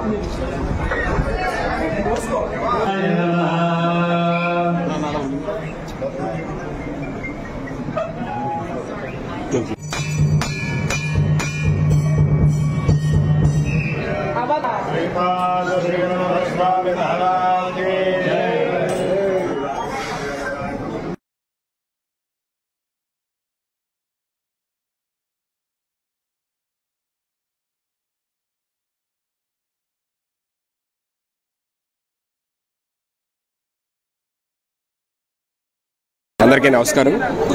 అందరికీ నమస్కారం.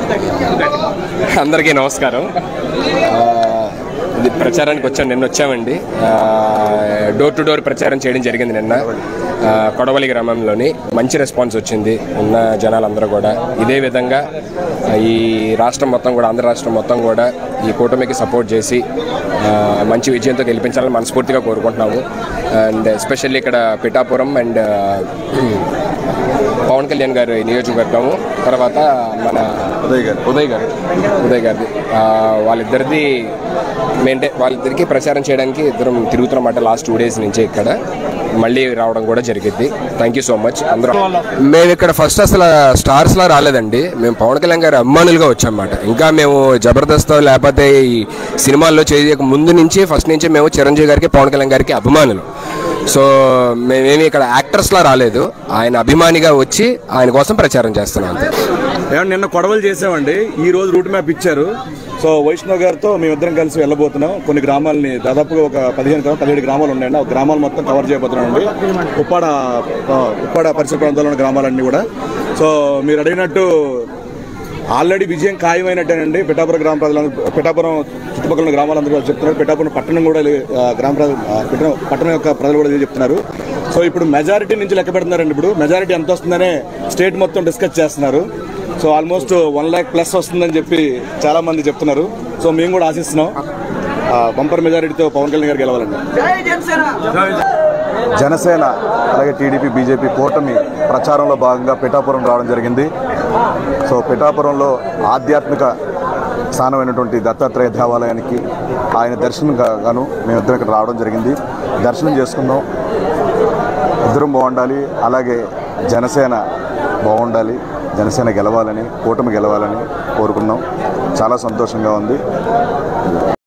ఇది ప్రచారానికి వచ్చాను. నిన్న వచ్చామండి. డోర్ టు డోర్ ప్రచారం చేయడం జరిగింది నిన్న కొడవలి గ్రామంలోని. మంచి రెస్పాన్స్ వచ్చింది. ఉన్న జనాలందరూ కూడా ఇదే విధంగా ఈ రాష్ట్రం మొత్తం కూడా, ఆంధ్ర రాష్ట్రం మొత్తం కూడా ఈ కూటమికి సపోర్ట్ చేసి మంచి విజయంతో గెలిపించాలని మనస్ఫూర్తిగా కోరుకుంటున్నాము. అండ్ ఎస్పెషల్లీ ఇక్కడ పిఠాపురం అండ్ పవన్ కళ్యాణ్ గారి నియోజకవర్గము, తర్వాత మన ఉదయ్ గారిది, వాళ్ళిద్దరిది వాళ్ళిద్దరికి ప్రచారం చేయడానికి ఇద్దరం తిరుగుతున్నమాట లాస్ట్ 2 days నుంచి. ఇక్కడ మళ్ళీ రావడం కూడా జరిగింది. Thank you so much. అందరం మేము ఇక్కడ ఫస్ట్ అసలు స్టార్స్లా రాలేదండి. మేము పవన్ కళ్యాణ్ గారి అభిమానులుగా వచ్చామన్నమాట. ఇంకా మేము జబర్దస్త్ లేకపోతే ఈ సినిమాల్లో చేయక ముందు నుంచి ఫస్ట్ నుంచి మేము చిరంజీవి గారికి, పవన్ కళ్యాణ్ గారికి అభిమానులు. సో మేమేమి ఇక్కడ యాక్టర్స్లా రాలేదు. ఆయన అభిమానిగా వచ్చి ఆయన కోసం ప్రచారం చేస్తున్నాం. నిన్న కొడవలు చేసామండి. ఈ రోజు రూట్ మ్యాప్ ఇచ్చారు. సో వైష్ణవ్ గారితో మేమిద్దరం కలిసి వెళ్ళబోతున్నాం. కొన్ని గ్రామాలని, దాదాపుగా ఒక 17 గ్రామాలు ఉన్నాయండి. ఆ గ్రామాలు మొత్తం కవర్ చేయబోతున్నామండి. ఉప్పాడ పరిసర ప్రాంతాల్లో ఉన్న గ్రామాలన్నీ కూడా. సో మీరు అడిగినట్టు ఆల్రెడీ విజయం ఖాయమైనట్టేనండి. పిఠాపురం గ్రామ ప్రజలందరూ, పిఠాపురం చుట్టుపక్కల ఉన్న గ్రామాలందరూ చెప్తున్నారు. పిఠాపురం పట్టణం కూడా, పట్టణం యొక్క ప్రజలు కూడా చెప్తున్నారు. సో ఇప్పుడు మెజారిటీ నుంచి లెక్క పెడుతున్నారండి. ఇప్పుడు మెజారిటీ ఎంత వస్తుందనే స్టేట్ మొత్తం డిస్కస్ చేస్తున్నారు. సో ఆల్మోస్ట్ 1 lakh+ వస్తుందని చెప్పి చాలా మంది చెప్తున్నారు. సో మేము కూడా ఆశిస్తున్నాం బంపర్ మెజారిటీతో పవన్ కళ్యాణ్ గారు గెలవాలండి. జనసేన అలాగే టీడీపీ, బీజేపీ కూటమి ప్రచారంలో భాగంగా పిఠాపురం రావడం జరిగింది. సో పిఠాపురంలో ఆధ్యాత్మిక స్థానమైనటువంటి దత్తాత్రేయ దేవాలయానికి ఆయన దర్శనం గాను మేమిద్దరం ఇక్కడ రావడం జరిగింది. దర్శనం చేసుకుందాం, ఇద్దరం బాగుండాలి, అలాగే జనసేన బాగుండాలి, జనసేన గెలవాలని, కూటమి గెలవాలని కోరుకున్నాం. చాలా సంతోషంగా ఉంది.